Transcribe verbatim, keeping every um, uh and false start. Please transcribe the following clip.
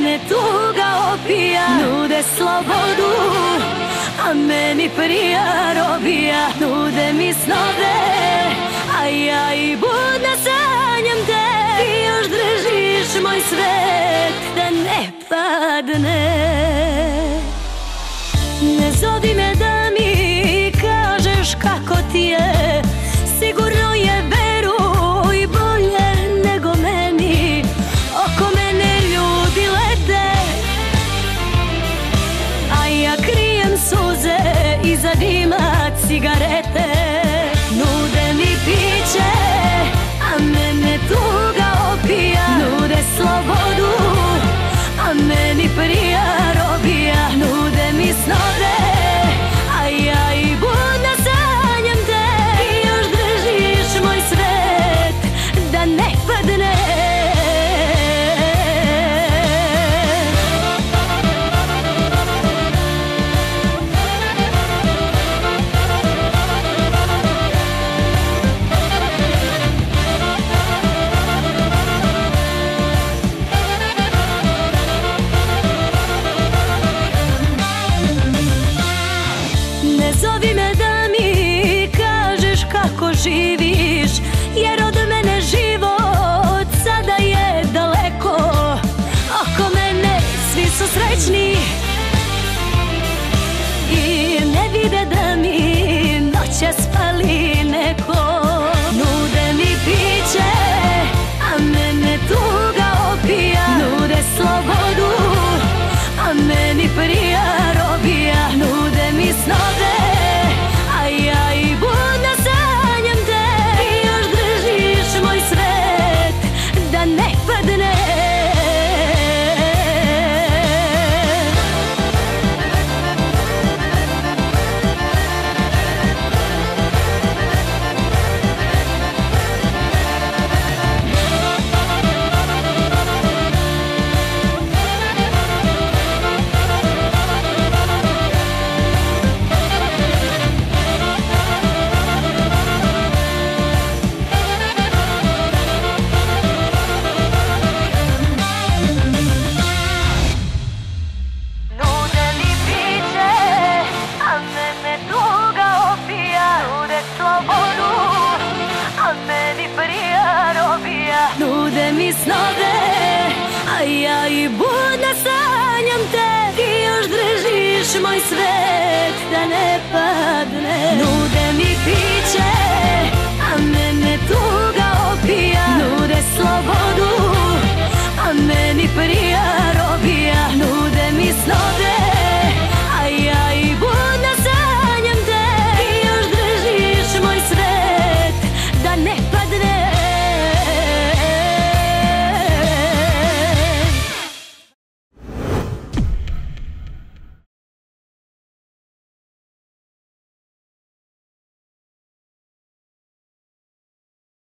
mene tuga opija. Nude slobodu, a meni prija robija. Nude mi snove, a ja i budna sanjam te. Ti još držiš moj svet da ne padne. Ne zovi me da mi kažeš kako ti je, sigurno je, veruj, bolje nego meni. Oko mene ljudi lete, a ja krijem suze iza dima cigarete. Nude mi piće, a mene tuga opija. Nude slobodu, a meni prija robija. Nude mi snove, a ja i budna sanjam te. Ti još držiš moj svet da ne padne. Ne zovi me da mi kažeš kako živiš, jer od mene život sada je daleko. Oko mene svi su srećni i ne vide da mi noćas fali neko. Nude mi piće, a mene tuga opija. Nude slobodu, a meni prija robija. Nude mi snove, a ja i budna sanjam te. Ti još držiš moj svet da ne padne. Nude mi snove, a ja i budna sanjam te. Ti još držiš moj svet da ne padne. Nude mi piće,